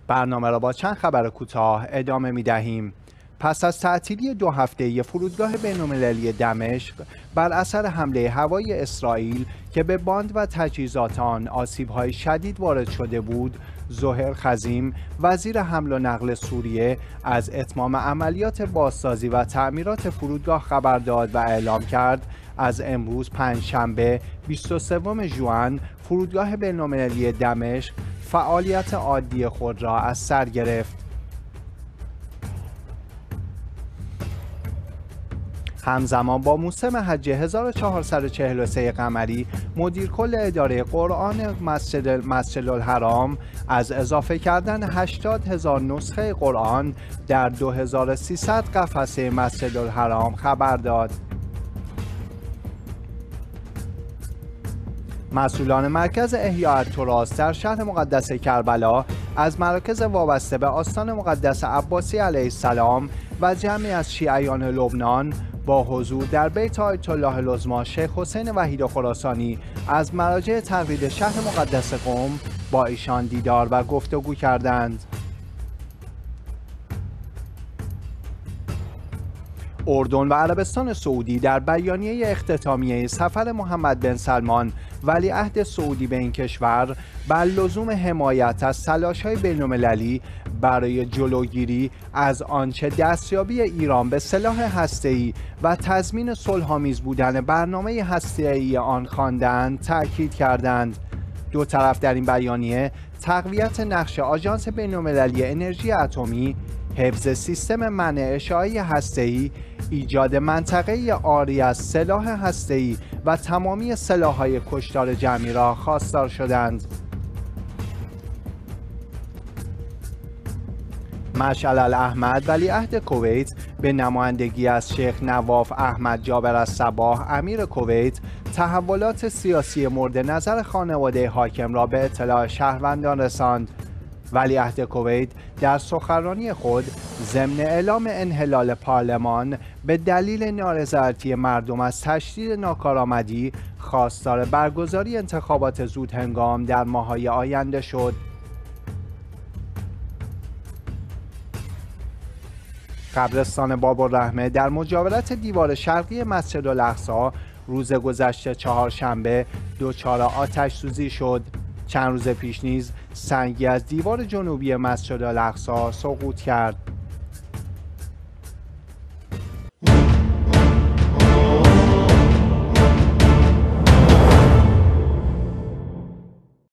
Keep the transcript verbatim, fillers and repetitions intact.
برنامه را با چند خبر کوتاه ادامه می دهیم. پس از تعطیلی دو هفته‌ای فرودگاه بین‌المللی دمشق بر اثر حمله هوایی اسرائیل که به باند و تجهیزات آن آسیب‌های شدید وارد شده بود، زهیر خزیم وزیر حمل و نقل سوریه از اتمام عملیات بازسازی و تعمیرات فرودگاه خبر داد و اعلام کرد از امروز پنجشنبه بیست و سوم ژوئن فرودگاه بین‌المللی دمشق فعالیت عادی خود را از سر گرفت. همزمان با موسم حج هزار و چهارصد و چهل و سه قمری، مدیر کل اداره قرآن مسجد مسجد الحرام از اضافه کردن هشتاد هزار نسخه قرآن در دو هزار و سیصد قفسه مسجد الحرام خبر داد. مسئولان مرکز احیاء التراث در شهر مقدس کربلا از مراکز وابسته به آستان مقدس عباسی علیه السلام و جمعی از شیعیان لبنان با حضور در بیت آیت الله العظمی شیخ حسین وحید خراسانی از مراجع تقلید شهر مقدس قم با ایشان دیدار و گفتگو کردند. اردن و عربستان سعودی در بیانیه اختتامیه سفر محمد بن سلمان ولیعهد سعودی به این کشور بر لزوم حمایت از تلاش‌های بین‌المللی برای جلوگیری از آنچه دستیابی ایران به سلاح هسته‌ای و تضمین صلح‌آمیز بودن برنامه هسته‌ای آن خواندند تأکید کردند. دو طرف در این بیانیه تقویت نقش آژانس بین‌المللی انرژی اتمی، حفظ سیستم منع اشعاعی هسته‌ای، ایجاد منطقه‌ای عاری از سلاح هسته‌ای و تمامی سلاح‌های کشتار جمعی را خواستار شدند. مشعل الاحمد ولیعهد کویت به نمایندگی از شیخ نواف احمد جابر الصباح امیر کویت تحولات سیاسی مورد نظر خانواده حاکم را به اطلاع شهروندان رساند. ولیعهد کویت در سخنرانی خود ضمن اعلام انحلال پارلمان به دلیل نارضایتی مردم از تشدید ناکارآمدی خواستار برگزاری انتخابات زودهنگام در ماه‌های آینده شد. قبرستان بابالرحمه در مجاورت دیوار شرقی مسجد الاقصی روز گذشته چهارشنبه دچار آتش سوزی شد. چند روز پیش نیز سنگی از دیوار جنوبی مسجد الاقصی سقوط کرد.